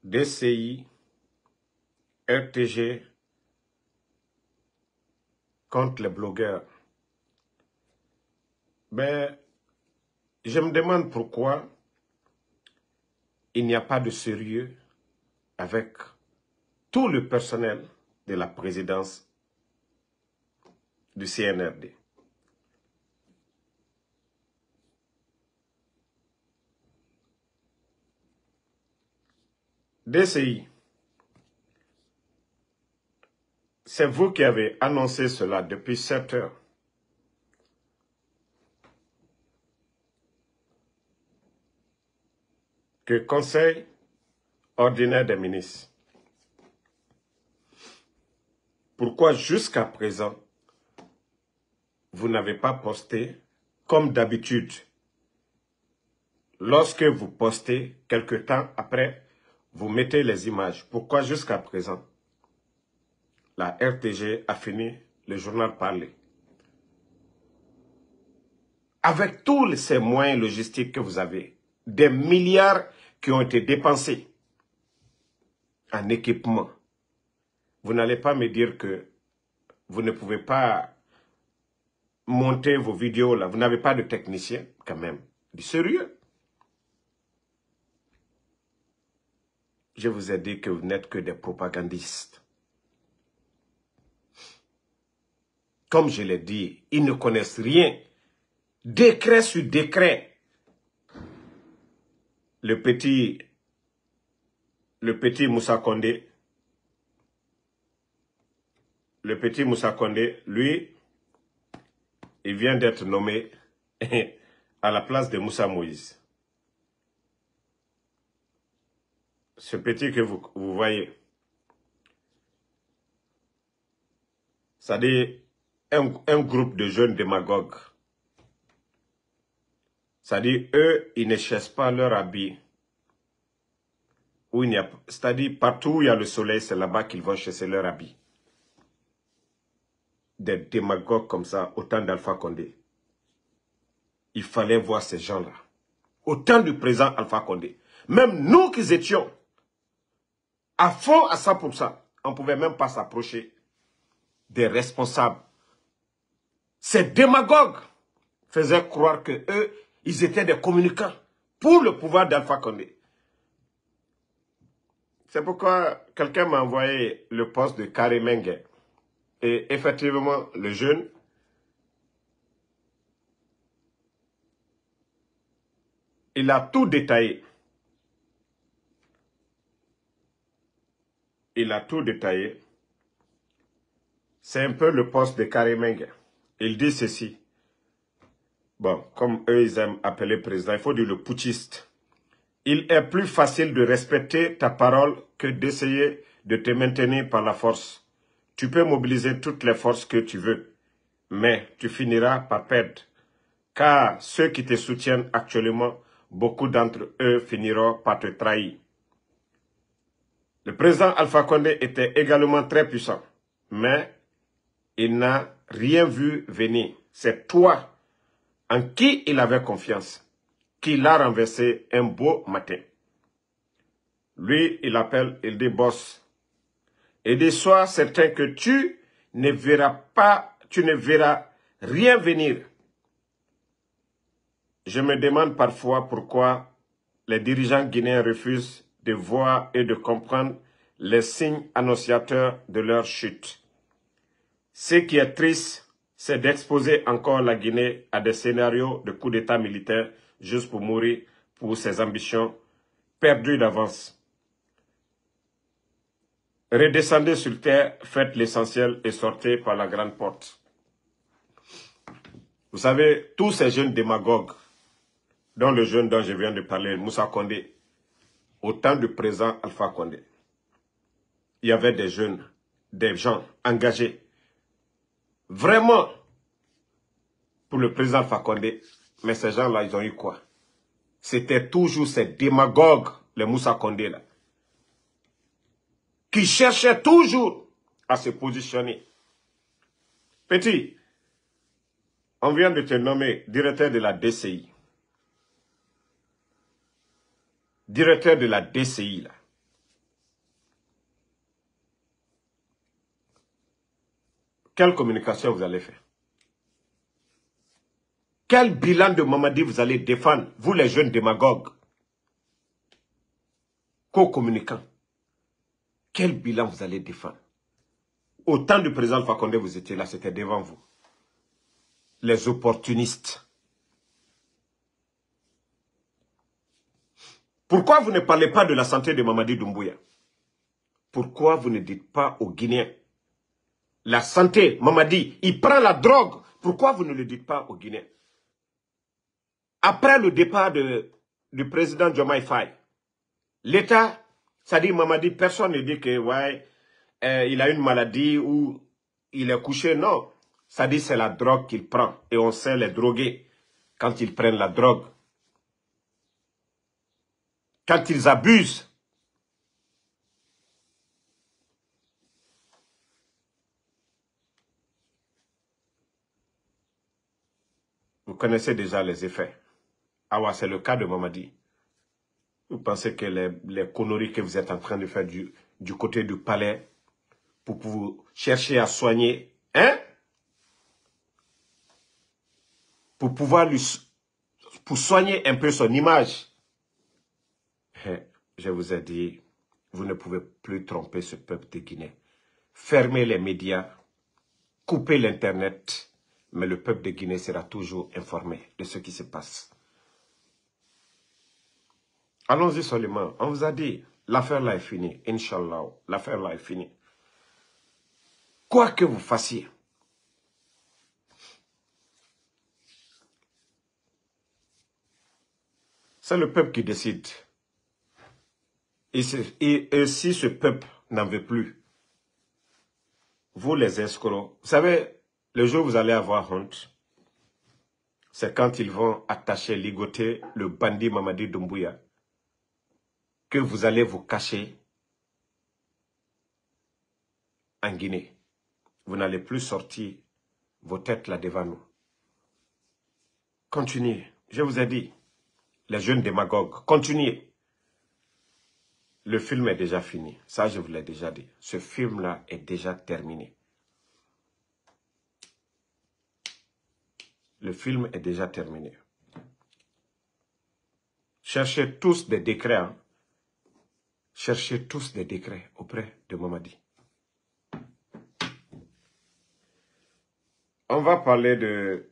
DCI, RTG contre les blogueurs. Mais je me demande pourquoi il n'y a pas de sérieux avec tout le personnel de la présidence du CNRD. DCI, c'est vous qui avez annoncé cela depuis 7 heures. Que Conseil ordinaire des ministres. Pourquoi jusqu'à présent, vous n'avez pas posté comme d'habitude? Lorsque vous postez, quelque temps après, vous mettez les images. Pourquoi jusqu'à présent, la RTG a fini le journal parler? Avec tous ces moyens logistiques que vous avez, des milliards qui ont été dépensés en équipement, vous n'allez pas me dire que vous ne pouvez pas monter vos vidéos là. Vous n'avez pas de technicien quand même. Du sérieux. Je vous ai dit que vous n'êtes que des propagandistes. Comme je l'ai dit, ils ne connaissent rien. Décret sur décret. Le petit Moussa Condé, lui, il vient d'être nommé à la place de Moussa Moïse. Ce petit que vous voyez, c'est-à-dire un groupe de jeunes démagogues. C'est-à-dire, eux, ils ne cherchent pas leur habit. C'est-à-dire, partout où il y a le soleil, c'est là-bas qu'ils vont chercher leur habit. Des démagogues comme ça, au temps d'Alpha Condé. Il fallait voir ces gens-là. Au temps du président Alpha Condé. Même nous qui étions à fond à 100%, on ne pouvait même pas s'approcher des responsables. Ces démagogues faisaient croire que eux, ils étaient des communicants pour le pouvoir d'Alpha Condé. C'est pourquoi quelqu'un m'a envoyé le poste de Karemengue. Et effectivement, le jeune, il a tout détaillé. Il a tout détaillé. C'est un peu le poste de Karemengue. Il dit ceci. Bon, comme eux, ils aiment appeler président, il faut dire le putschiste. Il est plus facile de respecter ta parole que d'essayer de te maintenir par la force. Tu peux mobiliser toutes les forces que tu veux, mais tu finiras par perdre. Car ceux qui te soutiennent actuellement, beaucoup d'entre eux finiront par te trahir. Le président Alpha Condé était également très puissant, mais il n'a rien vu venir. C'est toi, en qui il avait confiance, qui l'a renversé un beau matin. Lui, il appelle, il dit boss. Et dit sois certain que tu ne verras rien venir. Je me demande parfois pourquoi les dirigeants guinéens refusent de voir et de comprendre les signes annonciateurs de leur chute. Ce qui est triste, c'est d'exposer encore la Guinée à des scénarios de coup d'État militaire juste pour mourir pour ses ambitions perdues d'avance. Redescendez sur terre, faites l'essentiel et sortez par la grande porte. Vous savez, tous ces jeunes démagogues, dont le jeune dont je viens de parler, Moussa Condé, au temps du président Alpha Condé, il y avait des jeunes, des gens engagés, vraiment, pour le président Alpha Condé, mais ces gens-là, ils ont eu quoi? C'était toujours ces démagogues, les Moussa Condé là, qui cherchaient toujours à se positionner. Petit, on vient de te nommer directeur de la DCI. Directeur de la DCI là. Quelle communication vous allez faire? Quel bilan de Mamadi vous allez défendre, vous les jeunes démagogues, co-communicants? Quel bilan vous allez défendre? Au temps du président Alpha Condé, vous étiez là, c'était devant vous. Les opportunistes. Pourquoi vous ne parlez pas de la santé de Mamadi Doumbouya? Pourquoi vous ne dites pas aux Guinéens? La santé, Mamadi, il prend la drogue. Pourquoi vous ne le dites pas aux Guinéens? Après le départ du président Diomaye Faye, l'État, ça dit Mamadi, personne ne dit que ouais, il a une maladie ou il est couché. Non, ça dit c'est la drogue qu'il prend. Et on sait les drogués quand ils prennent la drogue. Quand ils abusent. Vous connaissez déjà les effets. Ah ouais, c'est le cas de Mamadi. Vous pensez que les conneries que vous êtes en train de faire du côté du palais pour vous chercher à soigner, hein? Pour pouvoir pour soigner un peu son image. Je vous ai dit, vous ne pouvez plus tromper ce peuple de Guinée. Fermez les médias, coupez l'Internet, mais le peuple de Guinée sera toujours informé de ce qui se passe. Allons-y seulement. On vous a dit, l'affaire là est finie. Inch'Allah, l'affaire là est finie. Quoi que vous fassiez, c'est le peuple qui décide. Et si ce peuple n'en veut plus, vous les escrocs, vous savez, le jour où vous allez avoir honte, c'est quand ils vont attacher, ligoter le bandit Mamadi Doumbouya, que vous allez vous cacher en Guinée. Vous n'allez plus sortir vos têtes là devant nous. Continuez. Je vous ai dit, les jeunes démagogues, continuez. Le film est déjà fini. Ça, je vous l'ai déjà dit. Ce film-là est déjà terminé. Le film est déjà terminé. Cherchez tous des décrets. Hein. Cherchez tous des décrets auprès de Mamadi. On va parler de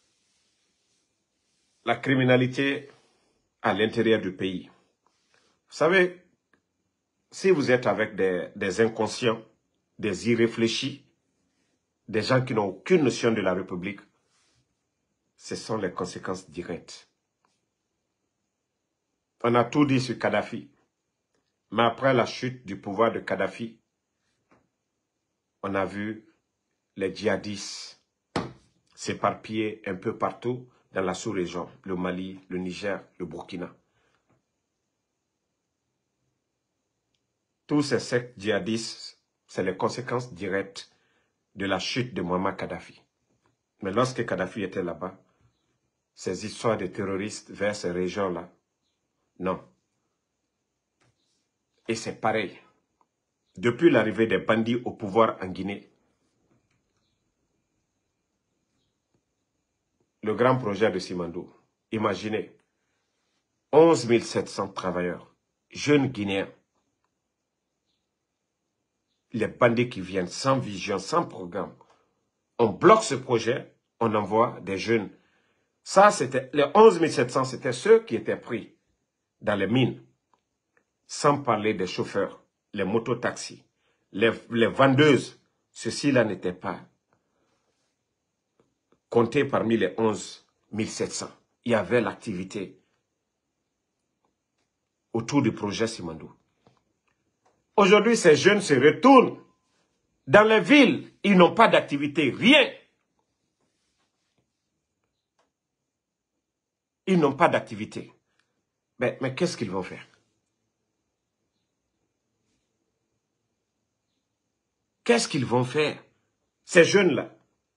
la criminalité à l'intérieur du pays. Vous savez, si vous êtes avec des inconscients, des irréfléchis, des gens qui n'ont aucune notion de la République, ce sont les conséquences directes. On a tout dit sur Kadhafi. Mais après la chute du pouvoir de Kadhafi, on a vu les djihadistes s'éparpiller un peu partout dans la sous-région, le Mali, le Niger, le Burkina. Tous ces sectes djihadistes, c'est les conséquences directes de la chute de Muammar Kadhafi. Mais lorsque Kadhafi était là-bas, ces histoires de terroristes vers ces régions-là, non. Et c'est pareil. Depuis l'arrivée des bandits au pouvoir en Guinée, le grand projet de Simandou, imaginez, 11 700 travailleurs, jeunes Guinéens, les bandits qui viennent sans vision, sans programme. On bloque ce projet, on envoie des jeunes. Ça, c'était les 11 700, c'était ceux qui étaient pris dans les mines. Sans parler des chauffeurs, les mototaxis, les vendeuses. Ceux-ci-là n'étaient pas comptés parmi les 11 700. Il y avait l'activité autour du projet Simandou. Aujourd'hui, ces jeunes se retournent dans les villes. Ils n'ont pas d'activité, rien. Ils n'ont pas d'activité. Mais qu'est-ce qu'ils vont faire? Qu'est-ce qu'ils vont faire? Ces jeunes-là,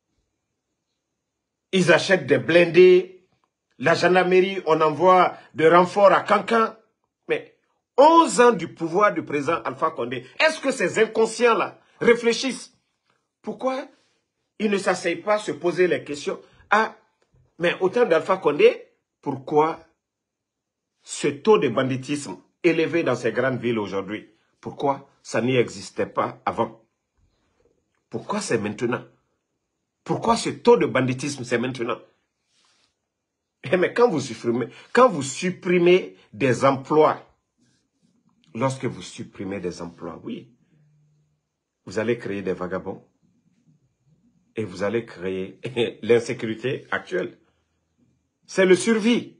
ils achètent des blindés. La gendarmerie, on envoie des renforts à Cancan. Mais 11 ans du pouvoir du président Alpha Condé, est-ce que ces inconscients-là réfléchissent? Pourquoi Ils ne s'asseyent pas à se poser les questions. Ah, mais au temps d'Alpha Condé, pourquoi ce taux de banditisme élevé dans ces grandes villes aujourd'hui, pourquoi ça n'y existait pas avant? Pourquoi c'est maintenant? Pourquoi ce taux de banditisme, c'est maintenant? Mais quand vous supprimez des emplois, lorsque vous supprimez des emplois, oui, vous allez créer des vagabonds et vous allez créer l'insécurité actuelle. C'est le survie.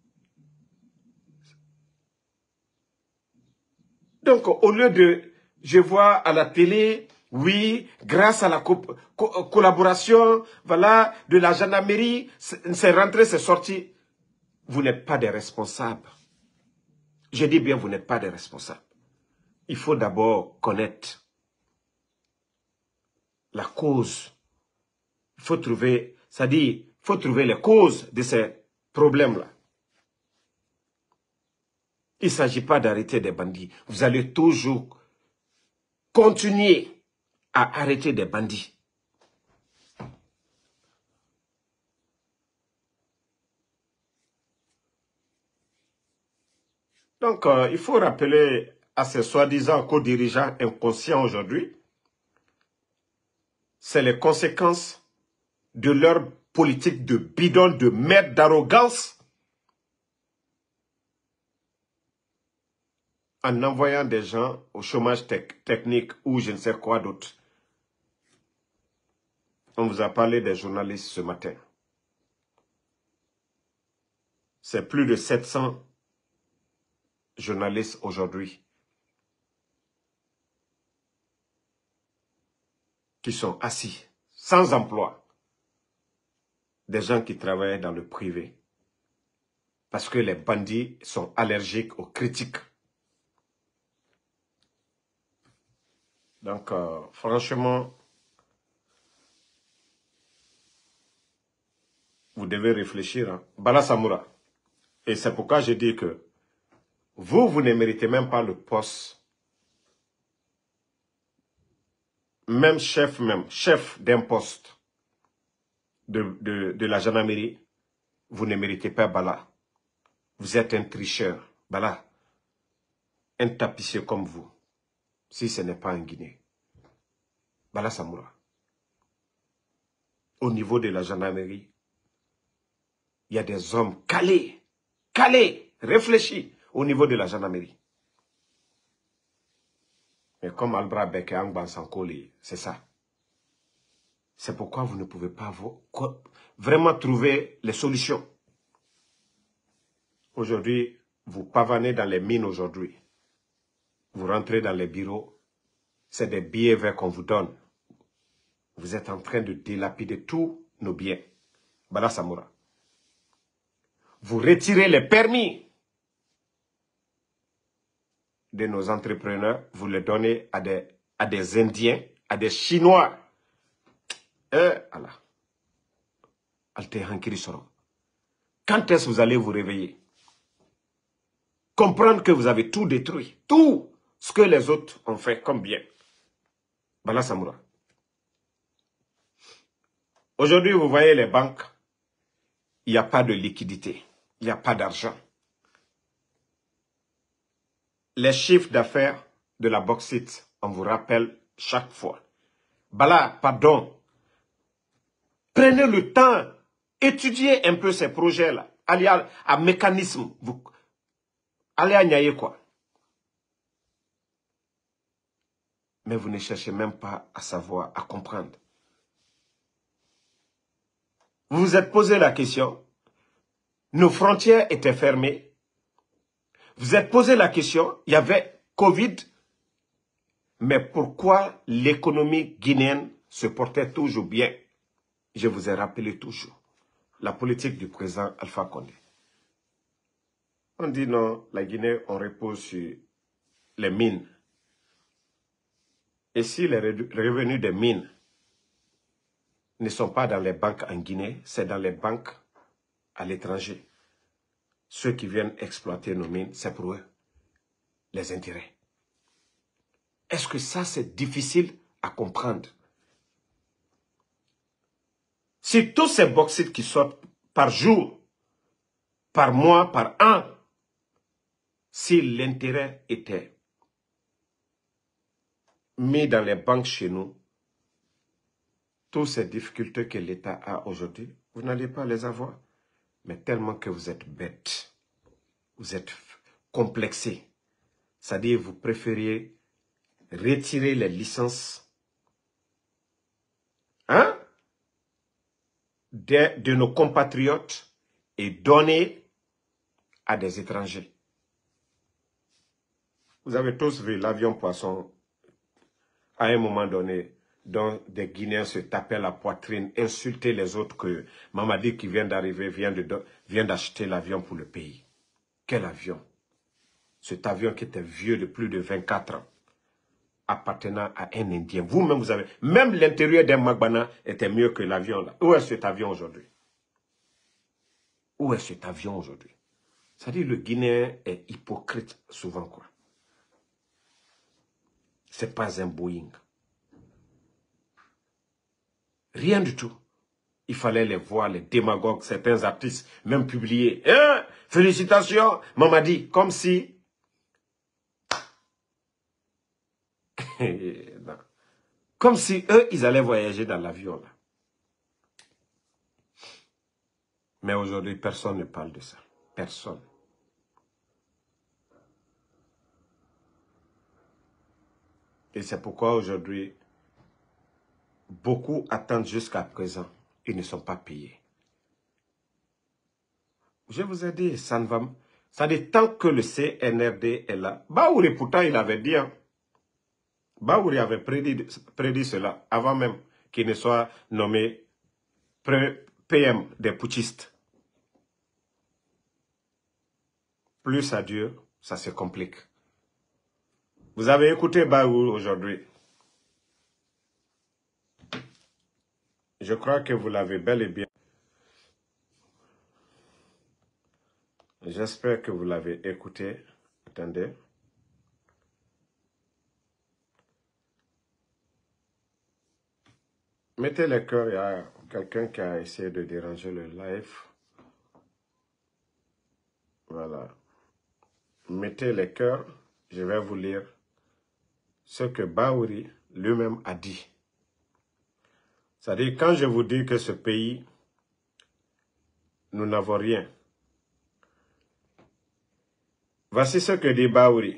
Donc, au lieu de, je vois à la télé, oui, grâce à la collaboration, voilà, de la gendarmerie, c'est rentré, c'est sorti. Vous n'êtes pas des responsables. Je dis bien, vous n'êtes pas des responsables. Il faut d'abord connaître la cause. Il faut trouver, c'est-à-dire, il faut trouver les causes de ces problèmes-là. Il ne s'agit pas d'arrêter des bandits. Vous allez toujours continuer à arrêter des bandits. Donc, il faut rappeler à ces soi-disant co-dirigeants inconscients aujourd'hui, c'est les conséquences de leur politique de bidon, de merde, d'arrogance, en envoyant des gens au chômage technique ou je ne sais quoi d'autre. On vous a parlé des journalistes ce matin. C'est plus de 700 journalistes aujourd'hui qui sont assis, sans emploi. Des gens qui travaillent dans le privé. Parce que les bandits sont allergiques aux critiques. Donc, franchement, vous devez réfléchir. Hein. Bala Samoura. Et c'est pourquoi je dis que vous ne méritez même pas le poste. Même chef d'un poste de la gendarmerie, vous ne méritez pas Bala. Vous êtes un tricheur. Bala, un tapissier comme vous, si ce n'est pas un Guinée. Bala Samoura. Au niveau de la gendarmerie, il y a des hommes calés, réfléchis au niveau de la gendarmerie. Mais comme Albra Bek et Angban Sankoli, c'est ça. C'est pourquoi vous ne pouvez pas vraiment trouver les solutions. Aujourd'hui, vous pavanez dans les mines aujourd'hui. Vous rentrez dans les bureaux. C'est des billets verts qu'on vous donne. Vous êtes en train de dilapider tous nos biens. Bala Samoura. Vous retirez les permis de nos entrepreneurs. Vous les donnez à des Indiens, à des Chinois. Allah. Alte Hankiri Soro. Quand est-ce que vous allez vous réveiller? Comprendre que vous avez tout détruit. Tout ce que les autres ont fait comme bien. Bala Samoura. Aujourd'hui, vous voyez les banques. Il n'y a pas de liquidité. Il n'y a pas d'argent. Les chiffres d'affaires de la bauxite, on vous rappelle chaque fois. Bala, pardon. Prenez le temps. Étudiez un peu ces projets-là. Allez à mécanisme. Allez à Niaye quoi. Mais vous ne cherchez même pas à savoir, à comprendre. Vous vous êtes posé la question. Nos frontières étaient fermées. Vous êtes posé la question. Il y avait Covid. Mais pourquoi l'économie guinéenne se portait toujours bien? Je vous ai rappelé toujours la politique du président Alpha Condé. On dit non, la Guinée, on repose sur les mines. Et si les revenus des mines ne sont pas dans les banques en Guinée, c'est dans les banques à l'étranger. Ceux qui viennent exploiter nos mines, c'est pour eux les intérêts. Est-ce que ça, c'est difficile à comprendre? Si tous ces bauxites qui sortent par jour, par mois, par an, si l'intérêt était mis dans les banques chez nous, toutes ces difficultés que l'État a aujourd'hui, vous n'allez pas les avoir. Mais tellement que vous êtes bête, vous êtes complexé. C'est-à-dire vous préfériez retirer les licences de nos compatriotes et donner à des étrangers. Vous avez tous vu l'avion poisson à un moment donné, dont des Guinéens se tapaient la poitrine, insultaient les autres que Mamadi qui vient d'arriver vient d'acheter l'avion pour le pays. Quel avion? Cet avion qui était vieux de plus de 24 ans, appartenant à un Indien. Vous-même, vous avez... Même l'intérieur d'un Magbana était mieux que l'avion là. Où est cet avion aujourd'hui? Où est cet avion aujourd'hui? C'est-à-dire le Guinéen est hypocrite souvent, quoi. C'est pas un Boeing. Rien du tout. Il fallait les voir, les démagogues, certains artistes, même publier. Hein? Félicitations, Mamadi, comme si... Comme si eux, ils allaient voyager dans l'avion, là. Mais aujourd'hui, personne ne parle de ça. Personne. Et c'est pourquoi aujourd'hui, beaucoup attendent jusqu'à présent. Ils ne sont pas payés. Je vous ai dit, ça ne va... Ça dit tant que le CNRD est là. Baouri, pourtant, il avait dit... Hein, Baouri avait prédit cela avant même qu'il ne soit nommé PM des putschistes. Plus ça dure, ça se complique. Vous avez écouté Baouri aujourd'hui. Je crois que vous l'avez bel et bien. J'espère que vous l'avez écouté. Attendez. Mettez les cœurs, il y a quelqu'un qui a essayé de déranger le live. Voilà. Mettez les cœurs, je vais vous lire ce que Baouri lui-même a dit. C'est-à-dire, quand je vous dis que ce pays, nous n'avons rien. Voici ce que dit Baouri.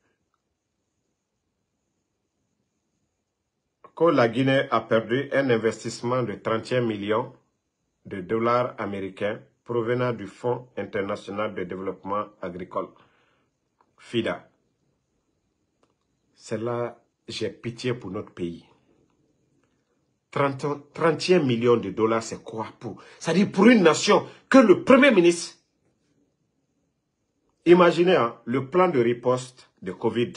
Que la Guinée a perdu un investissement de 31 millions de dollars américains provenant du Fonds international de développement agricole, FIDA. C'est là, j'ai pitié pour notre pays. 31 millions de dollars, c'est quoi pour... C'est-à-dire pour une nation que le Premier ministre... Imaginez hein, le plan de riposte de Covid,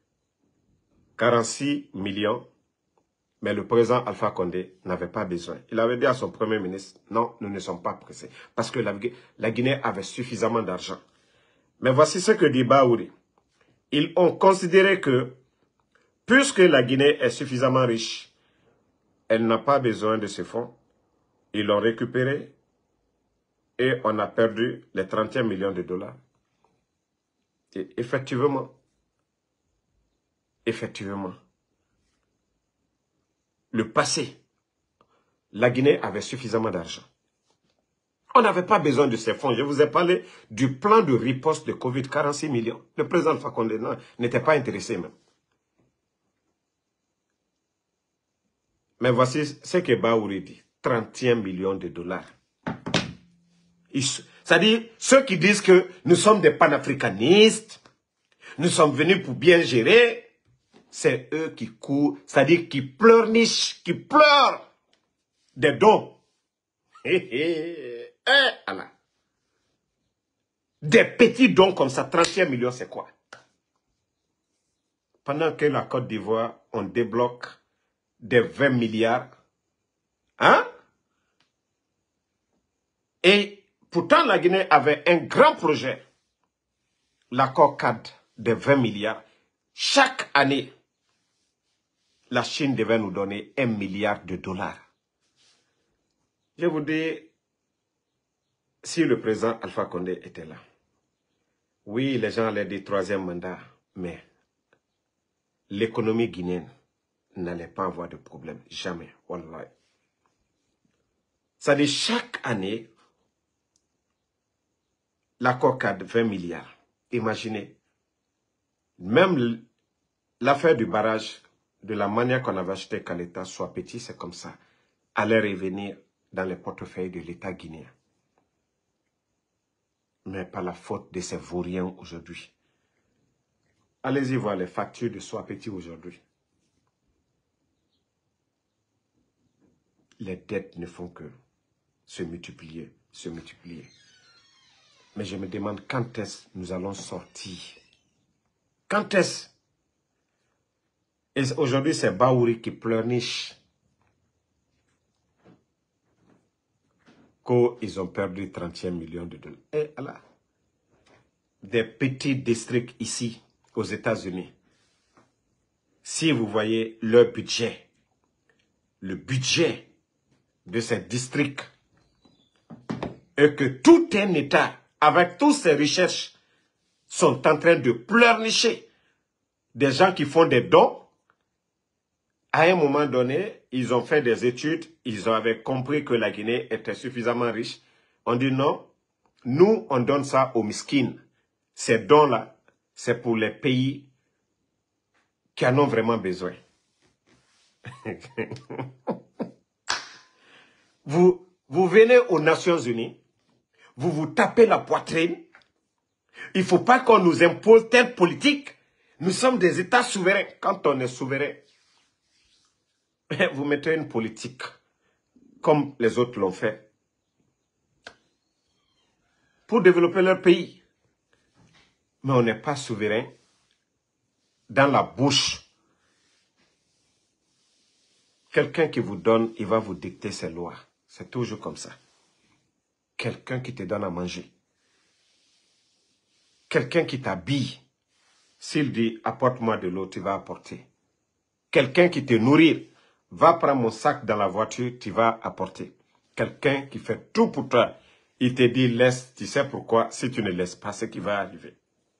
46 millions, mais le président Alpha Condé n'avait pas besoin. Il avait dit à son Premier ministre, non, nous ne sommes pas pressés, parce que la Guinée avait suffisamment d'argent. Mais voici ce que dit Baouri. Ils ont considéré que, puisque la Guinée est suffisamment riche, elle n'a pas besoin de ces fonds. Ils l'ont récupéré et on a perdu les 31 millions de dollars. Et effectivement, le passé, la Guinée avait suffisamment d'argent. On n'avait pas besoin de ces fonds. Je vous ai parlé du plan de riposte de Covid, 46 millions. Le président Alpha Condé n'était pas intéressé même. Mais voici ce que Baouri dit. 31 millions de dollars. C'est-à-dire, ceux qui disent que nous sommes des panafricanistes, nous sommes venus pour bien gérer, c'est eux qui courent, c'est-à-dire qui pleurnichent, qui pleurent des dons. Allah. Des petits dons comme ça, 31 millions, c'est quoi? Pendant que la Côte d'Ivoire, on débloque des 20 milliards. Hein? Et pourtant, la Guinée avait un grand projet, l'accord cadre de 20 milliards. Chaque année, la Chine devait nous donner 1 milliard de dollars. Je vous dis, si le président Alpha Condé était là, oui, les gens allaient dire troisième mandat, mais l'économie guinéenne n'allait pas avoir de problème. Jamais. Wallah. Ça dit, chaque année, l'accord cadre 20 milliards. Imaginez, même l'affaire du barrage, de la manière qu'on avait acheté qu'à l'État soit petit, c'est comme ça, allait revenir dans les portefeuilles de l'État guinéen. Mais par la faute de ces vauriens aujourd'hui. Allez-y voir les factures de Soapeti aujourd'hui. Les dettes ne font que se multiplier, se multiplier. Mais je me demande quand est-ce que nous allons sortir. Quand est-ce? Et aujourd'hui, c'est Baouri qui pleurniche qu'ils ont perdu 31 millions de dollars. Et là, des petits districts ici, aux États-Unis, si vous voyez leur budget, le budget de ces districts, et que tout un État, avec toutes ces recherches, sont en train de pleurnicher des gens qui font des dons. À un moment donné, ils ont fait des études, ils avaient compris que la Guinée était suffisamment riche. On dit non, nous, on donne ça aux miskines. Ces dons-là, c'est pour les pays qui en ont vraiment besoin. Vous venez aux Nations Unies, vous vous tapez la poitrine. Il ne faut pas qu'on nous impose telle politique. Nous sommes des États souverains. Quand on est souverain, vous mettez une politique comme les autres l'ont fait pour développer leur pays. Mais on n'est pas souverain dans la bouche. Quelqu'un qui vous donne, il va vous dicter ses lois. C'est toujours comme ça. Quelqu'un qui te donne à manger. Quelqu'un qui t'habille. S'il dit, apporte-moi de l'eau, tu vas apporter. Quelqu'un qui te nourrit. Va prendre mon sac dans la voiture, tu vas apporter. Quelqu'un qui fait tout pour toi. Il te dit, laisse, tu sais pourquoi, si tu ne laisses pas, ce qui va arriver.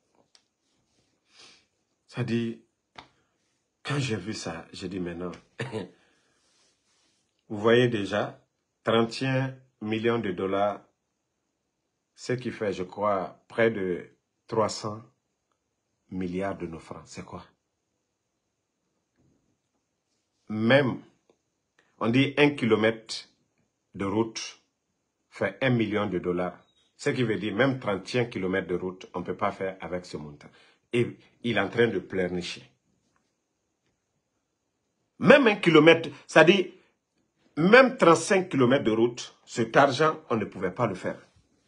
Ça dit, quand j'ai vu ça, j'ai dit, mais non. Vous voyez déjà, 31 millions de dollars, ce qui fait, je crois, près de 300 milliards de nos francs. C'est quoi? Même, on dit 1 kilomètre de route fait 1 million de dollars. Ce qui veut dire même 31 kilomètres de route, on ne peut pas faire avec ce montant. Et il est en train de pleurnicher. Même 1 kilomètre, c'est-à-dire même 35 kilomètres de route, cet argent, on ne pouvait pas le faire.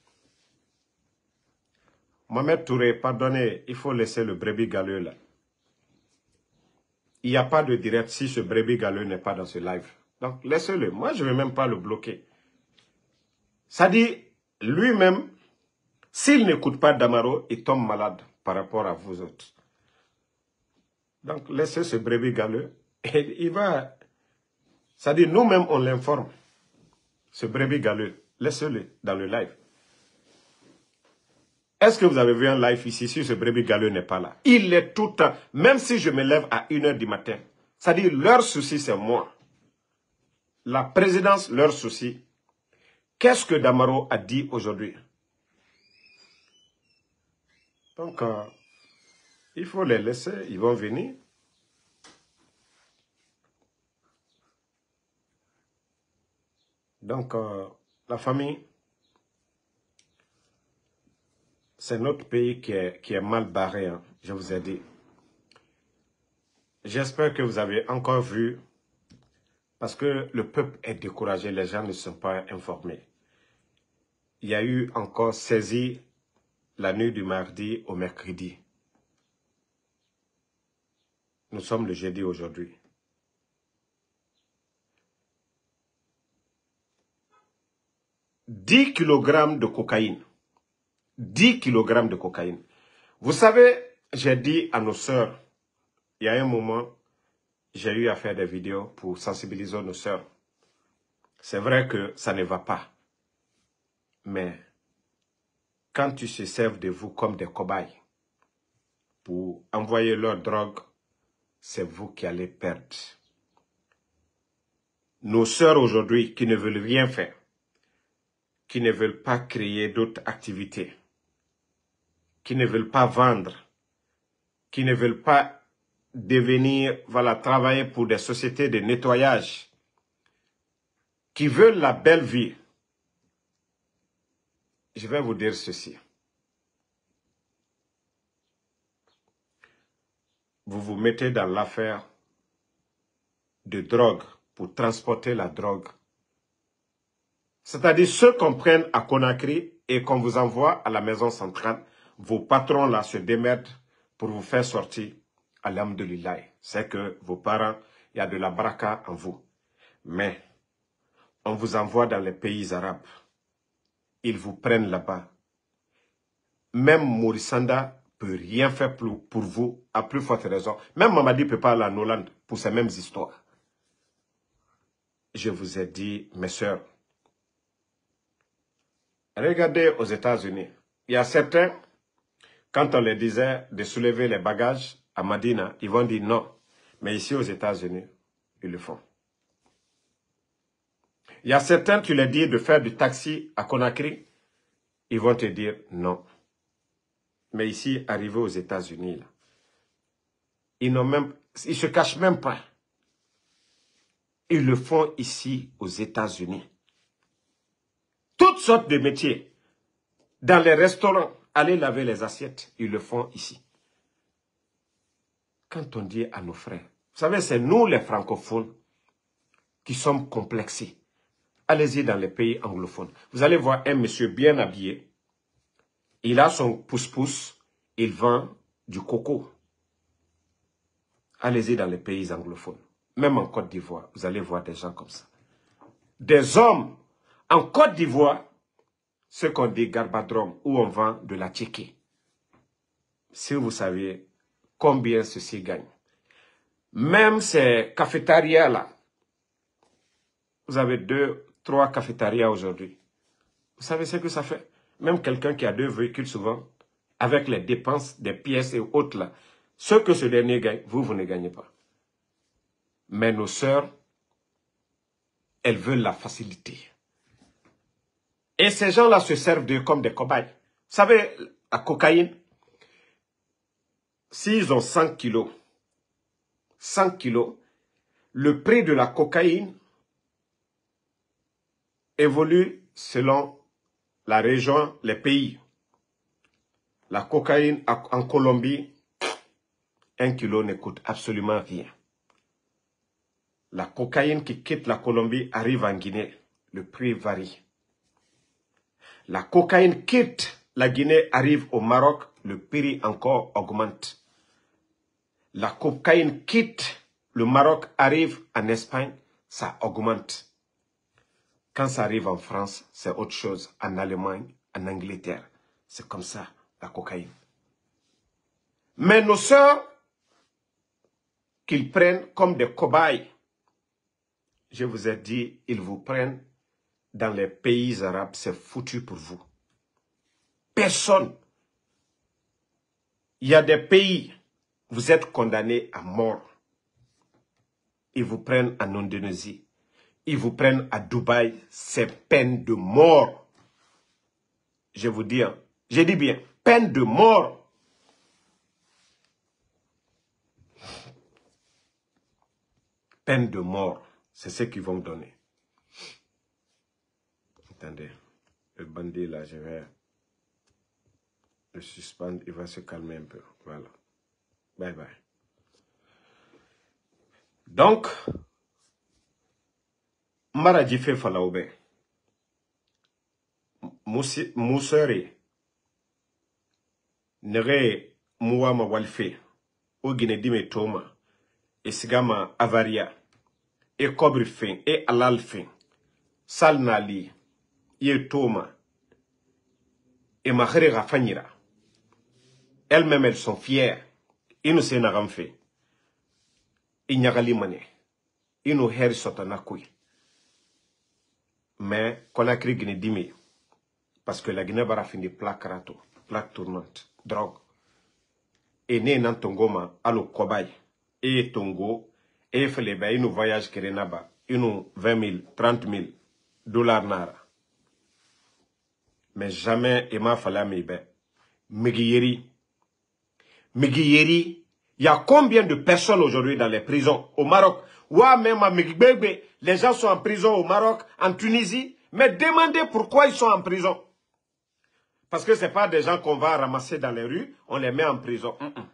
Mohamed Touré, pardonnez, il faut laisser le brebis galeux là. Il n'y a pas de direct si ce brebis galeux n'est pas dans ce live. Donc laissez-le. Moi, je ne vais même pas le bloquer. Ça dit, lui-même, s'il n'écoute pas Damaro, il tombe malade par rapport à vous autres. Donc laissez ce brebis galeux. Et il va... Ça dit, nous-mêmes, on l'informe. Ce brebis galeux, laissez-le dans le live. Est-ce que vous avez vu un live ici si ce brebis galeux n'est pas là? Il est tout le temps, même si je me lève à 1 h du matin. C'est-à-dire, leur souci, c'est moi. La présidence, leur souci. Qu'est-ce que Damaro a dit aujourd'hui? Donc, il faut les laisser, ils vont venir. Donc, la famille, c'est notre pays qui est mal barré, hein, je vous ai dit. J'espère que vous avez encore vu, parce que le peuple est découragé, les gens ne sont pas informés. Il y a eu encore saisie la nuit du mardi au mercredi. Nous sommes le jeudi aujourd'hui. « 10 kg de cocaïne. 10 kg de cocaïne. Vous savez, j'ai dit à nos sœurs, il y a un moment, j'ai eu à faire des vidéos pour sensibiliser nos sœurs. C'est vrai que ça ne va pas. Mais quand tu se serves de vous comme des cobayes pour envoyer leur drogue, c'est vous qui allez perdre. Nos sœurs aujourd'hui qui ne veulent rien faire, qui ne veulent pas créer d'autres activités, qui ne veulent pas vendre, qui ne veulent pas devenir, voilà, travailler pour des sociétés de nettoyage, qui veulent la belle vie. Je vais vous dire ceci. Vous vous mettez dans l'affaire de drogue pour transporter la drogue. C'est-à-dire ceux qu'on prenne à Conakry et qu'on vous envoie à la maison centrale, vos patrons là se démerdent pour vous faire sortir. Alhamdulillah. C'est que vos parents, il y a de la baraka en vous. Mais on vous envoie dans les pays arabes. Ils vous prennent là-bas. Même Morissanda peut rien faire pour vous, à plus forte raison. Même Mamadi ne peut pas aller en Hollande pour ces mêmes histoires. Je vous ai dit, mes sœurs, regardez aux États-Unis. Il y a certains, quand on leur disait de soulever les bagages à Madina, ils vont dire non. Mais ici aux États-Unis, ils le font. Il y a certains, tu leur dis de faire du taxi à Conakry, ils vont te dire non. Mais ici, arrivé aux États-Unis, ils se cachent même pas. Ils le font ici aux États-Unis. Toutes sortes de métiers. Dans les restaurants, aller laver les assiettes, ils le font ici. Quand on dit à nos frères, vous savez, c'est nous les francophones qui sommes complexés. Allez-y dans les pays anglophones. Vous allez voir un monsieur bien habillé. Il a son pouce-pouce. Il vend du coco. Allez-y dans les pays anglophones. Même en Côte d'Ivoire, vous allez voir des gens comme ça. Des hommes en Côte d'Ivoire, ce qu'on dit garbadrom, où on vend de la tchéké. Si vous saviez combien ceci gagne. Même ces cafétérias-là, vous avez 2, 3 cafétérias aujourd'hui. Vous savez ce que ça fait? Même quelqu'un qui a 2 véhicules souvent, avec les dépenses des pièces et autres là, ce que ce dernier gagne, vous ne gagnez pas. Mais nos sœurs, elles veulent la facilité. Et ces gens-là se servent d'eux comme des cobayes. Vous savez, la cocaïne, s'ils ont 100 kilos, le prix de la cocaïne évolue selon la région, les pays. La cocaïne en Colombie, 1 kilo ne coûte absolument rien. La cocaïne qui quitte la Colombie arrive en Guinée, le prix varie. La cocaïne quitte la Guinée, arrive au Maroc, le prix encore augmente. La cocaïne quitte le Maroc, arrive en Espagne, ça augmente. Quand ça arrive en France, c'est autre chose. En Allemagne, en Angleterre, c'est comme ça, la cocaïne. Mais nos sœurs, qu'ils prennent comme des cobayes, je vous ai dit, ils vous prennent dans les pays arabes, c'est foutu pour vous. Personne. Il y a des pays, vous êtes condamnés à mort. Ils vous prennent en Indonésie. Ils vous prennent à Dubaï, c'est peine de mort. Je vous dis, je dis bien, peine de mort. Peine de mort, c'est ce qu'ils vont donner. Attendez, le bandit là, je vais le suspendre, il va se calmer un peu. Voilà. Bye bye. Donc, Maradjife Falaoube, Moussere, Nere Mouama Walfe, Ogine Dime Toma, et Sigama Avaria, et Kobrifin, et Alalfin, Salnali, Ye Toma, et Mahere Rafanyira. Elles-mêmes, elles sont fières. Ils ne s'en ont fait. Ils n'y a pas de monnaie. Ils n'ont pas de sotanakouy. Mais Conakry Guinée Dimi. Parce que la Guinée va finir plaque rato, plaque tournante, drogue. Et né dans Tongoma, allo Kobay. Et Tongo, et fait les bains, nous voyage qui renaba, nous 20 000, 30 000 dollars nara. Mais jamais, il m'a fallu mes Megiyeri. Megiyeri. Il y a combien de personnes aujourd'hui dans les prisons au Maroc? Ouais, même à Megibebe, les gens sont en prison au Maroc, en Tunisie. Mais demandez pourquoi ils sont en prison. Parce que ce n'est pas des gens qu'on va ramasser dans les rues, on les met en prison.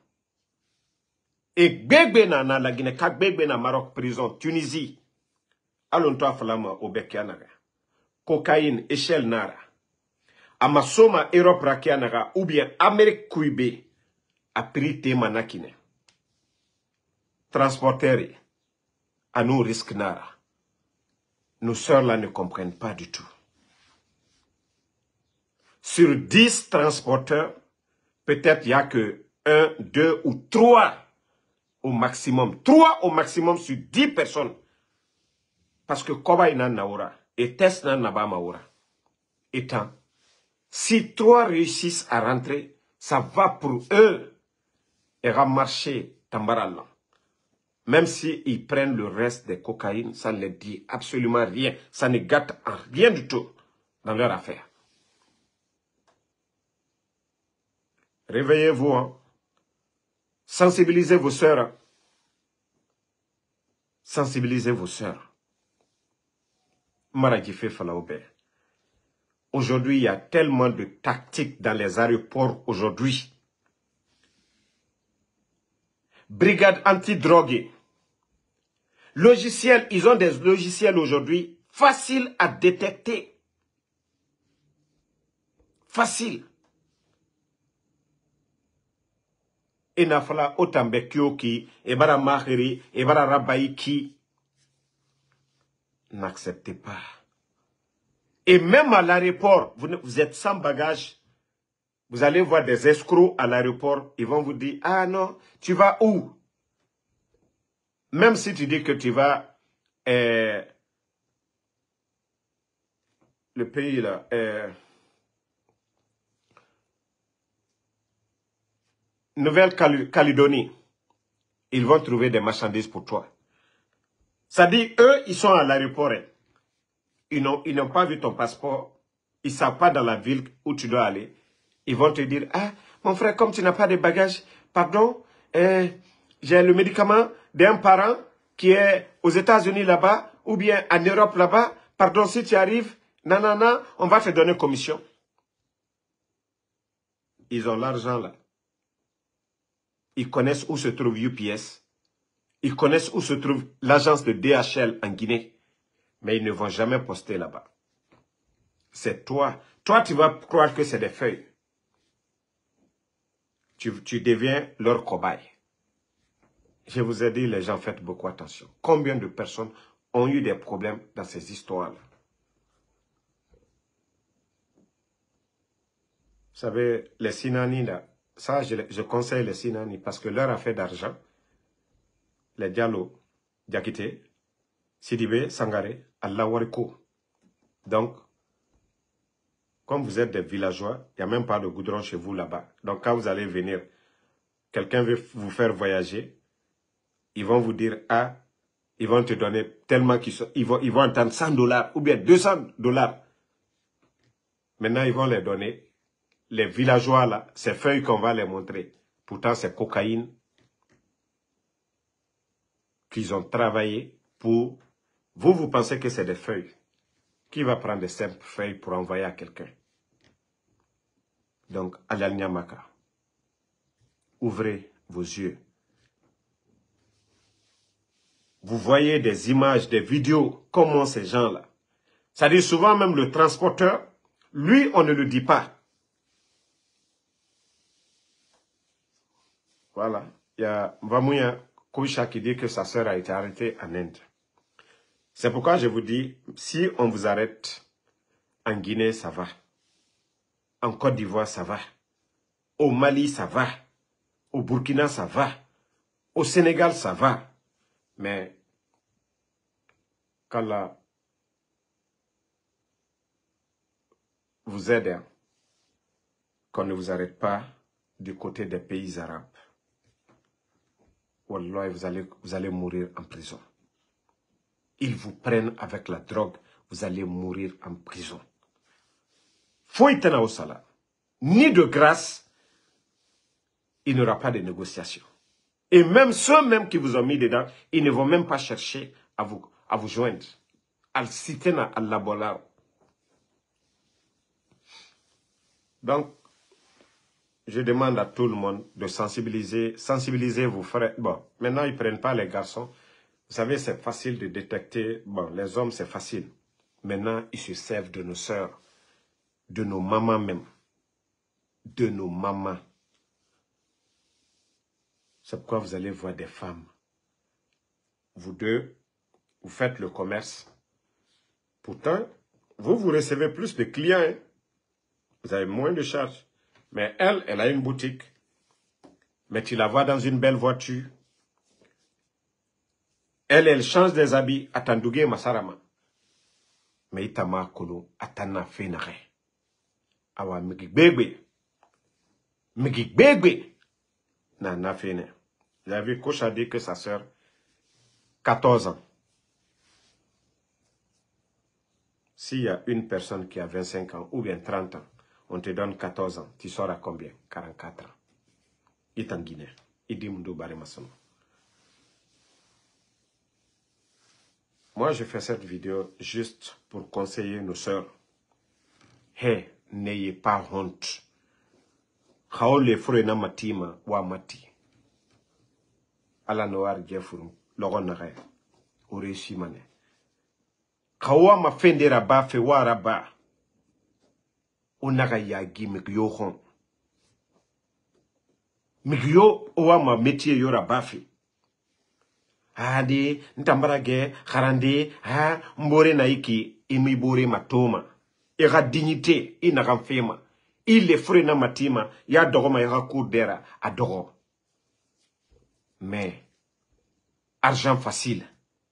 Et Gbegbe na la Guinée, Gbegbe na Maroc, prison, Tunisie. Allons-toi falama au Bekianaga. Cocaïne, échelle nara. Amasoma Europe rakianaga, ou bien Amérique Kouibé, a pris tes manakine. Transporteurs, à nous risque nara. Nos sœurs là ne comprennent pas du tout. Sur 10 transporteurs, peut-être il n'y a que 1, 2 ou 3 au maximum. 3 au maximum sur 10 personnes. Parce que Koba n'a naura et Tess n'a naba maura. Étant, si 3 réussissent à rentrer, ça va pour eux et ramarcher Tambarala. Même s'ils prennent le reste des cocaïnes, ça ne les dit absolument rien. Ça ne gâte en rien du tout dans leur affaire. Réveillez-vous, hein. Sensibilisez vos sœurs. Hein. Sensibilisez vos sœurs. Maradjifé Falaoube. Aujourd'hui, il y a tellement de tactiques dans les aéroports aujourd'hui. Brigade anti-drogue. Logiciels, ils ont des logiciels aujourd'hui faciles à détecter. Facile. Et nafala otambekyo qui, ebara mahiri, ebara rabaï qui. N'acceptez pas. Et même à l'aéroport, vous êtes sans bagage. Vous allez voir des escrocs à l'aéroport. Ils vont vous dire, ah non, tu vas où? Même si tu dis que tu vas... le pays là... Nouvelle-Calédonie. Ils vont trouver des marchandises pour toi. Ça dit, eux, ils sont à l'aéroport. Hein. Ils n'ont pas vu ton passeport. Ils ne savent pas dans la ville où tu dois aller. Ils vont te dire, ah, mon frère, comme tu n'as pas de bagages, pardon, j'ai le médicament d'un parent qui est aux États-Unis là-bas, ou bien en Europe là-bas. Pardon, si tu arrives, nanana, on va te donner commission. Ils ont l'argent là. Ils connaissent où se trouve UPS. Ils connaissent où se trouve l'agence de DHL en Guinée. Mais ils ne vont jamais poster là-bas. C'est toi. Toi, tu vas croire que c'est des feuilles. Tu deviens leur cobaye. Je vous ai dit, les gens, faites beaucoup attention. Combien de personnes ont eu des problèmes dans ces histoires-là? Vous savez, les Sinani, là, ça, je conseille les Sinani parce que leur affaire d'argent, les Diallo, Diakité, Sidibé, Sangaré, Allah Wariko. Donc, comme vous êtes des villageois, il n'y a même pas de goudron chez vous là-bas. Donc, quand vous allez venir, quelqu'un veut vous faire voyager, ils vont vous dire, ah, ils vont te donner tellement ils vont entendre $100 ou bien $200. Maintenant, ils vont les donner. Les villageois là, ces feuilles qu'on va les montrer. Pourtant, c'est cocaïne qu'ils ont travaillé pour... Vous pensez que c'est des feuilles. Qui va prendre des simples feuilles pour envoyer à quelqu'un? Donc, Alal Nyamaka, ouvrez vos yeux. Vous voyez des images, des vidéos, comment ces gens-là. C'est-à-dire souvent même le transporteur, lui, on ne le dit pas. Voilà. Il y a Mvamouya Koucha qui dit que sa sœur a été arrêtée en Inde. C'est pourquoi je vous dis, si on vous arrête en Guinée, ça va. En Côte d'Ivoire, ça va. Au Mali, ça va. Au Burkina, ça va. Au Sénégal, ça va. Mais, qu'Allah vous aide, hein, qu'on ne vous arrête pas du côté des pays arabes. Wallah, vous allez mourir en prison. Ils vous prennent avec la drogue, vous allez mourir en prison. Faut y tenir au salaire. Ni de grâce, il n'y aura pas de négociation. Et même ceux-mêmes qui vous ont mis dedans, ils ne vont même pas chercher à vous joindre. Al-Sitena al-Labola. Donc, je demande à tout le monde de sensibiliser vos frères. Bon, maintenant, ils ne prennent pas les garçons. Vous savez, c'est facile de détecter. Bon, les hommes, c'est facile. Maintenant, ils se servent de nos sœurs, de nos mamans même. De nos mamans. C'est pourquoi vous allez voir des femmes. Vous deux, vous faites le commerce. Pourtant, vous recevez plus de clients. Hein? Vous avez moins de charges. Mais elle a une boutique. Mais tu la vois dans une belle voiture. Elle change des habits. Atandouge masarama. Mais itama kolo atana fenare. Awa migigbegbe. Migigbegbe. Na fene. Vous avez vu, Coach a dit que sa sœur, 14 ans. S'il y a une personne qui a 25 ans ou bien 30 ans, on te donne 14 ans. Tu sors à combien? 44 ans. Il est en Guinée. Il dit Moundo Baremasono. Moi, je fais cette vidéo juste pour conseiller nos sœurs. Hey, n'ayez pas honte. Kaole frena matima wa mati. Ala noir Jeffuru, logon nare. Oreshi mane. Kawa ma fende raba fe wa raba. Onaga yagi migyo hon. Migyo owa ma métier yo raba fe. Hadi, ntambarage, harande, ha, mbore naiki, imi bore matoma. Ira dignité, ina fema. Il est frena matima, ya dogoma ira koudera, adogo. Mais, argent facile.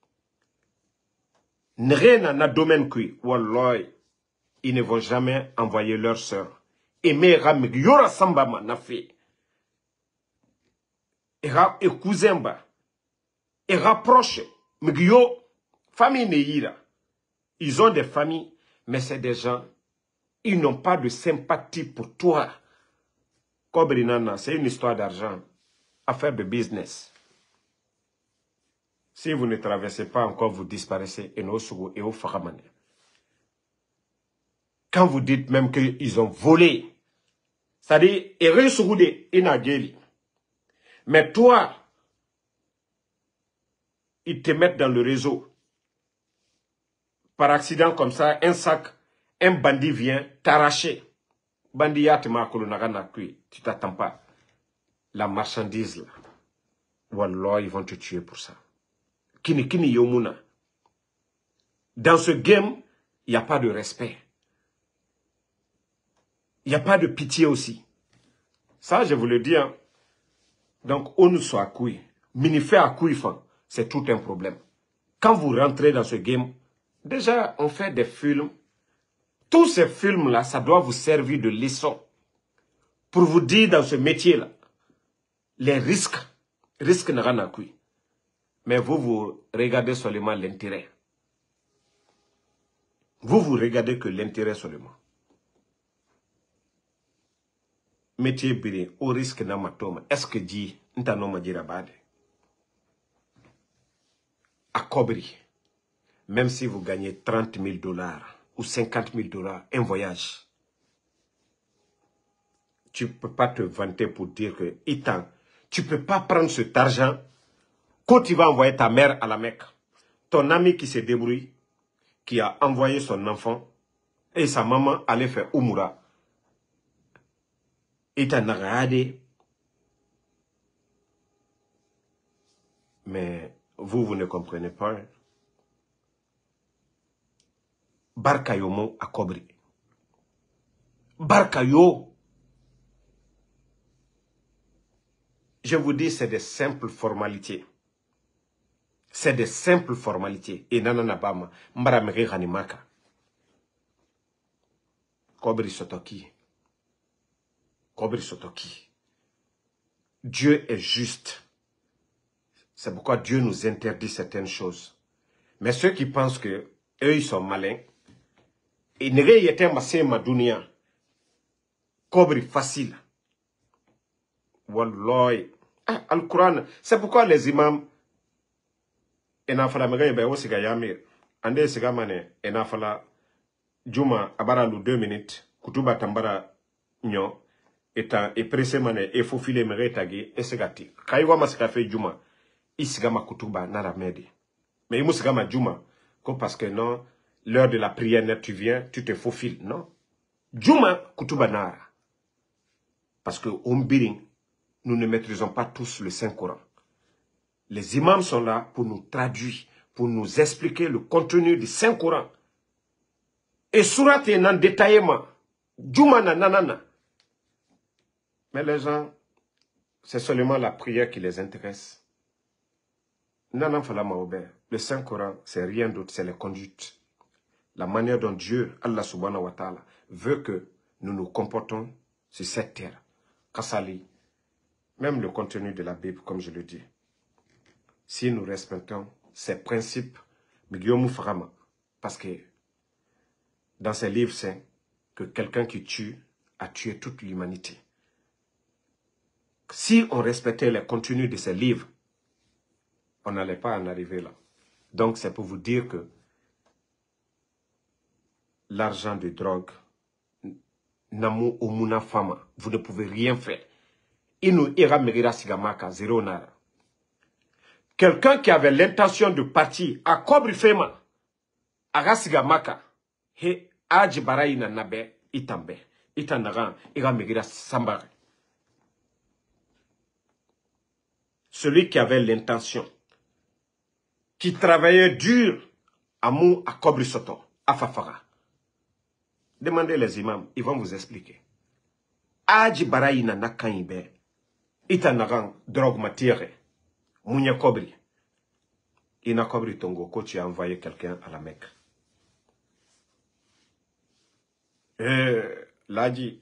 N'rena na domaine kui, walloy, ils ne vont jamais envoyer leur sœur. Et mais ramig, yora sambama na fait. Ira et cousinba. Et rapproche, migyo, famille neira. Ils ont des familles, mais c'est des gens, ils n'ont pas de sympathie pour toi. Kobrinana, c'est une histoire d'argent, affaire de business. Si vous ne traversez pas encore, vous disparaissez. Et nos sougou et au faramane. Quand vous dites même qu'ils ont volé, c'est-à-dire, et sougou de inageli. Mais toi, ils te mettent dans le réseau. Par accident comme ça, un sac, un bandit vient t'arracher. Bandit ya te makolo nagana kui, tu t'attends pas. La marchandise là. Wallah, ils vont te tuer pour ça. Kini kini yomuna. Dans ce game, il n'y a pas de respect. Il n'y a pas de pitié aussi. Ça, je vous le dis. Hein. Donc, on nous soit couille. Minifé à couille, c'est tout un problème. Quand vous rentrez dans ce game, déjà, on fait des films. Tous ces films-là, ça doit vous servir de leçon. Pour vous dire dans ce métier-là, les risques. Risques n'a rien à couille. Mais vous regardez seulement l'intérêt. Vous regardez que l'intérêt seulement. Métier biré, au risque n'a matoma. Est-ce que dit, n'tano ma dirabade? À Kobri, même si vous gagnez 30 000 $ ou 50 000 $, un voyage, tu ne peux pas te vanter pour dire que, Itan, tu ne peux pas prendre cet argent quand tu vas envoyer ta mère à la Mecque. Ton ami qui se débrouille, qui a envoyé son enfant, et sa maman allait faire Umura. Itan n'a regardé. Mais vous ne comprenez pas. Barkayo mo à Kobri. Barkayo. Je vous dis, c'est des simples formalités. C'est des simples formalités. Et nanana bama, mbara mege ganimaka. Kobri Sotoki. Kobri Sotoki. Dieu est juste. C'est pourquoi Dieu nous interdit certaines choses. Mais ceux qui pensent que eux ils sont malins, ils ne réétaient massé ma dunia. Kobri facile. Wallahi. Al-Quran. C'est pourquoi les imams, enafala mega be wosiga yamir. Ande siga mane enafala Juma abara lu 2 minutes. Kutuba tambara nyo. Et pressé mane et faut filer mega etagi esegati. Kaiwa masika fe Juma. Isigama kutuba nara medi. Mais il musigama Juma. Parce que non, l'heure de la prière, tu viens, tu te faufiles. Non. Juma kutuba nara. Parce que nous ne maîtrisons pas tous le Saint-Coran. Les imams sont là pour nous traduire, pour nous expliquer le contenu du Saint-Coran. Et surat est en détaillement. Juma na nanana. Mais les gens, c'est seulement la prière qui les intéresse. Nanan Falama Ober, le Saint-Coran, c'est rien d'autre, c'est les conduites. La manière dont Dieu, Allah subhanahu wa ta'ala, veut que nous nous comportons sur cette terre. Kassali, même le contenu de la Bible, comme je le dis. Si nous respectons ces principes, parce que dans ces livres saints, que quelqu'un qui tue a tué toute l'humanité. Si on respectait les contenus de ces livres, on n'allait pas en arriver là. Donc c'est pour vous dire que l'argent de drogue, namu omuna fama, vous ne pouvez rien faire. Inu ira merira sigamaka, zéro nara. Quelqu'un qui avait l'intention de partir à Kobri Fema, à Rasigamaka, he Ajibaraïna Nabe, Itambe, Itanaran, ira merira sambare. Celui qui avait l'intention, qui travaillait dur à Mou, à Kobri Soto, à Fafara. Demandez les imams, ils vont vous expliquer. Ajibaraïna Nakaïbe, Itanaran, drogue matière. Mounia Kobri. Ina Kobri Tongo, quand tu as envoyé quelqu'un à la Mecque. Là dit,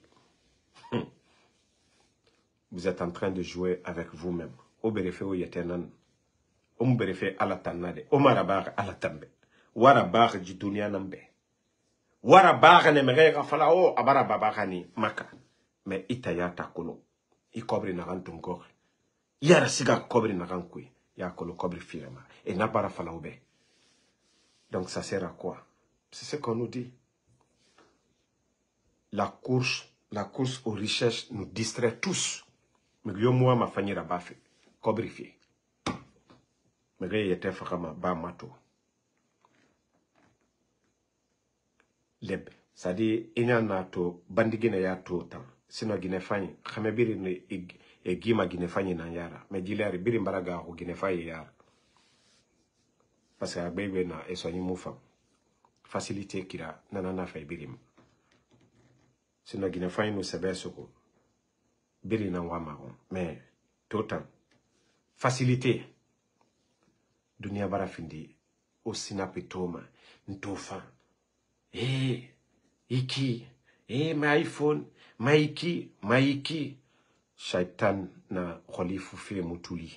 vous êtes en train de jouer avec vous-même. Oberefe ou yetenan. Omberefe alatanade. Omarabar alatambe. Warabar du dunia nambe. Warabar nemere rafala o abarababakani maka. Mais itaya takolo. I Kobri narantungo. Yara siga Kobri narankui. Ya kolo Kobri firema. Et nabara falaoube. Donc ça sert à quoi? C'est ce qu'on nous dit. La course aux richesses nous distrait tous. Mais yo moi ma famille rabafe. Kobri fi. Mais yete fakama ba mato. Leb. Ça dit inyana to bandigine ya to tan. Sino gine fanyi. Khamebiri ne e gima ginefanyi na yara. Mais dilari biri mbaraga ho ginefanyi yara. Parce que la bébé na esonyi moufam. Facilité kira nanana fay birim. Sino ginefanyi no sebe soko. Biri na wamaron. Mais totan. Facilité. Dunia bara findi. Osina petoma. Ntofa. Iki. My iPhone. Maiki. Shaitan na kholifu fi mutuli.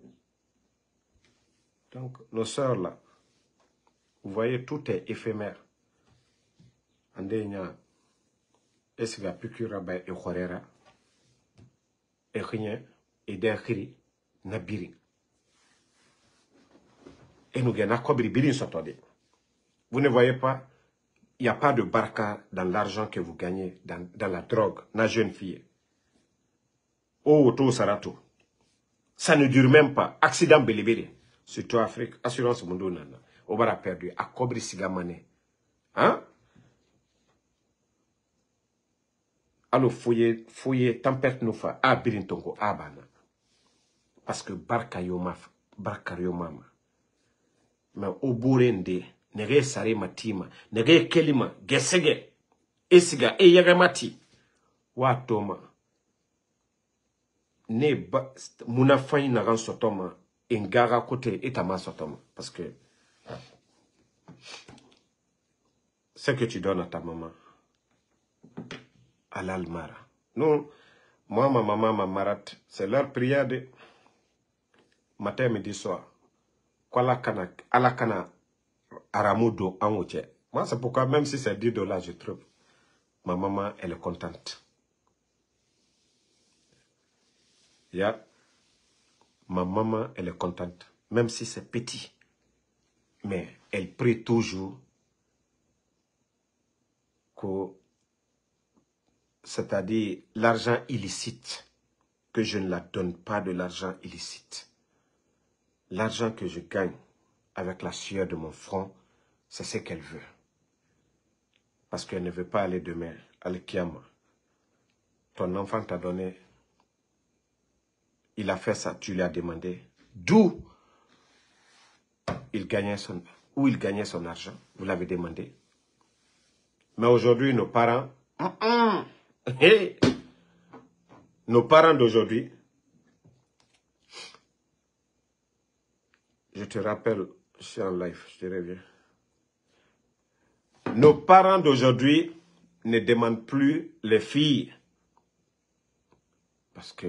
Donc, nos sœurs là, vous voyez, tout est éphémère. Andenya, esiga pikura ba e khorera, e rien, et d'ekhiri, nabiri. Et nous gagnons Kobri birin sotode. Vous ne voyez pas, il n'y a pas de barca dans l'argent que vous gagnez, dans la drogue, la jeune fille. Oh, tout sarato. Ça ne dure même pas. Accident belibiri. Surtout Afrique. Assurance mundo nana. Obara perdu. A Kobri sigamane. Hein? Alors, fouiller, tempête nous fa. A birintongo. A bana. Parce que barka yomama. Mais au bourende, nege sare matima, nege kelima, gesege, esiga, e yagamati. Watoma. Ne ba muna fayi nagan sotoma engara côté etama sotoma parce que ce que tu donnes à ta maman à l'Almara. Nous, moi, ma maman, ma marate, c'est leur prière de matin, midi, soir. Alakana aramudo angoche. Moi, c'est pourquoi, même si c'est 10 $, je trouve, ma maman, elle est contente. Ma maman, elle est contente, même si c'est petit. Mais elle prie toujours que, c'est-à-dire l'argent illicite, que je ne la donne pas de l'argent illicite. L'argent que je gagne avec la sueur de mon front, c'est ce qu'elle veut. Parce qu'elle ne veut pas aller demain à l'Ikiyama. Ton enfant t'a donné, il a fait ça, tu lui as demandé. D'où il gagnait son argent, vous l'avez demandé. Mais aujourd'hui, nos parents, nos parents d'aujourd'hui, je te rappelle, je suis en live, je te reviens. Nos parents d'aujourd'hui ne demandent plus les filles. Parce que,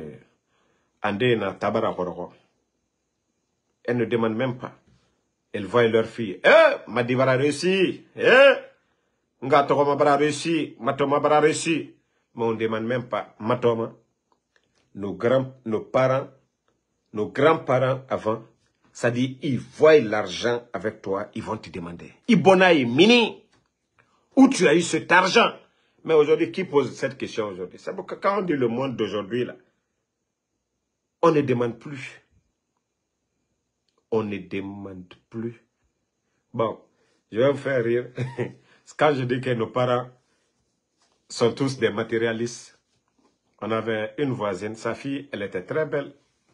elles ne demandent même pas. Elles voient leur fille. Madivara réussi. Ngatoma bara réussi. Matoma bara réussi. Mais on ne demande même pas. Matoma. Nos parents, nos grands-parents avant, ça dit, ils voient l'argent avec toi, ils vont te demander. Ibona et Mini, où tu as eu cet argent? Mais aujourd'hui, qui pose cette question aujourd'hui? C'est parce que quand on dit le monde d'aujourd'hui, là, on ne demande plus. On ne demande plus. Bon, je vais vous faire rire. Quand je dis que nos parents sont tous des matérialistes, on avait une voisine, sa fille, elle était très belle.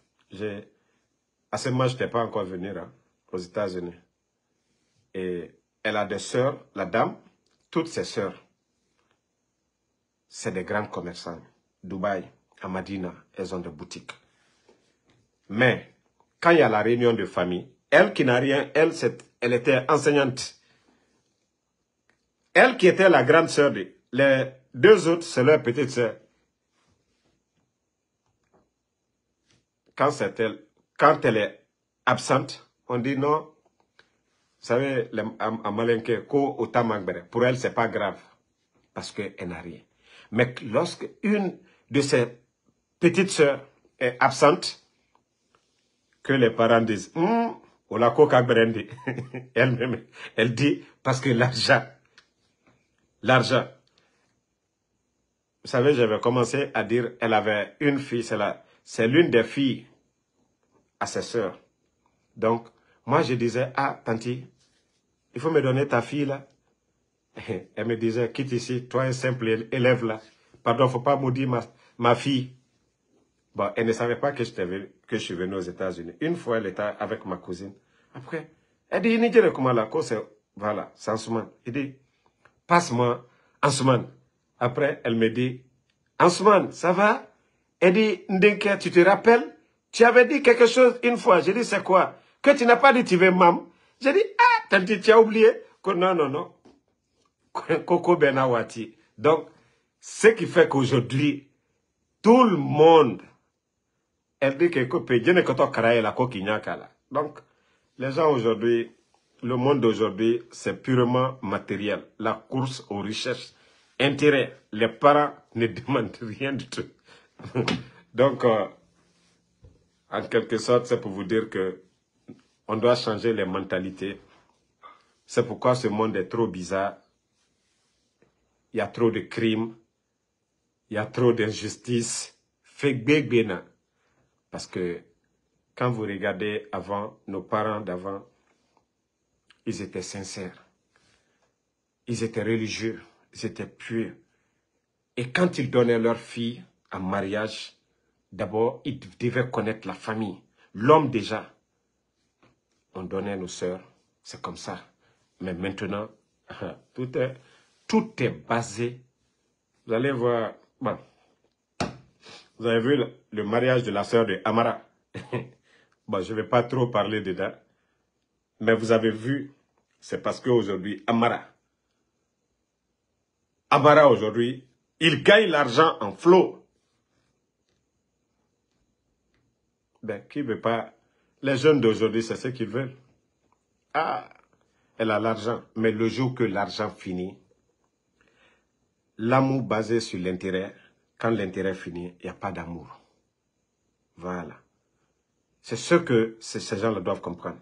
À ce moment, je n'étais pas encore venu aux États-Unis. Et elle a des sœurs, la dame, toutes ses sœurs, c'est des grands commerçants. Dubaï, à Madina, elles ont des boutiques. Mais, quand il y a la réunion de famille, elle qui n'a rien, elle était enseignante. Elle qui était la grande sœur, les deux autres, c'est leur petite sœur. Quand elle est absente, on dit non. Vous savez, à Malenke, pour elle, c'est pas grave. Parce qu'elle n'a rien. Mais lorsque une de ses petites sœurs est absente, que les parents disent, elle-même, elle dit, parce que l'argent. Vous savez, j'avais commencé à dire, elle avait une fille, c'est l'une des filles à ses sœurs. Donc, moi, je disais, ah, tanti, il faut me donner ta fille là. Elle me disait, quitte ici, toi un simple élève là. Pardon, faut pas maudire ma fille. Bon, elle ne savait pas que je suis venu aux États-Unis. Une fois, elle était avec ma cousine. Après, elle dit, Nigeria, comment la cause, voilà, c'est Ansouman. Il dit, passe-moi, Ansouman. Après, elle me dit, Ansouman, ça va? Elle dit, Ndenke, tu te rappelles? Tu avais dit quelque chose une fois. J'ai dit, c'est quoi? Que tu n'as pas dit, tu veux mam. J'ai dit, ah, tanti, tu as oublié? Non, non, non. Koko Benawati. Donc, ce qui fait qu'aujourd'hui, tout le monde, elle dit que donc, les gens aujourd'hui, le monde d'aujourd'hui, c'est purement matériel. La course aux richesses, intérêt. Les parents ne demandent rien du tout. Donc, en quelque sorte, c'est pour vous dire que on doit changer les mentalités. C'est pourquoi ce monde est trop bizarre. Il y a trop de crimes. Il y a trop d'injustice. Parce que quand vous regardez avant, nos parents d'avant, ils étaient sincères. Ils étaient religieux. Ils étaient pieux. Et quand ils donnaient leur fille en mariage, d'abord, ils devaient connaître la famille. L'homme déjà, on donnait nos sœurs. C'est comme ça. Mais maintenant, tout est basé. Vous allez voir. Bon, vous avez vu le mariage de la sœur de Amara. Bon, je ne vais pas trop parler dedans. Mais vous avez vu, c'est parce qu'aujourd'hui, Amara aujourd'hui, Ils gagnent l'argent en flot. Ben, qui veut pas? Les jeunes d'aujourd'hui, c'est ce qu'ils veulent. Ah, elle a l'argent. Mais le jour que l'argent finit, l'amour basé sur l'intérêt, quand l'intérêt finit, il n'y a pas d'amour. Voilà. C'est ce que ces gens-là doivent comprendre.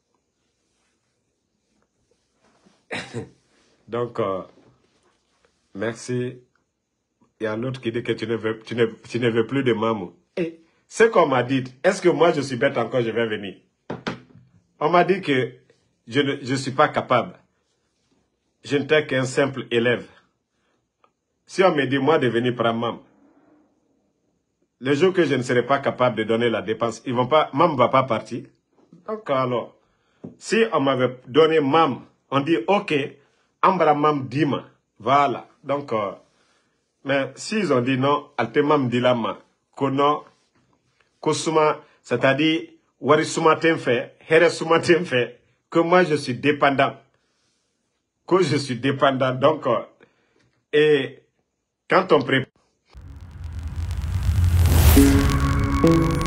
Donc, merci. Il y a l'autre qui dit que tu ne veux plus de maman. Et ce qu'on m'a dit, est-ce que moi je suis bête encore, je vais venir? On m'a dit que je ne suis pas capable. Je n'étais qu'un simple élève. Si on me dit, moi, de venir prendre maman, le jour que je ne serai pas capable de donner la dépense, maman ne va pas partir. Donc alors, si on m'avait donné maman, on dit, ok, ambra mam dima. Voilà. Donc, mais s'ils ont dit non, alte mam dilama, kono, kosuma, c'est-à-dire, wari suma tenfe, here suma tenfe, que moi je suis dépendant. Que je suis dépendant. Donc, et quand on prépare,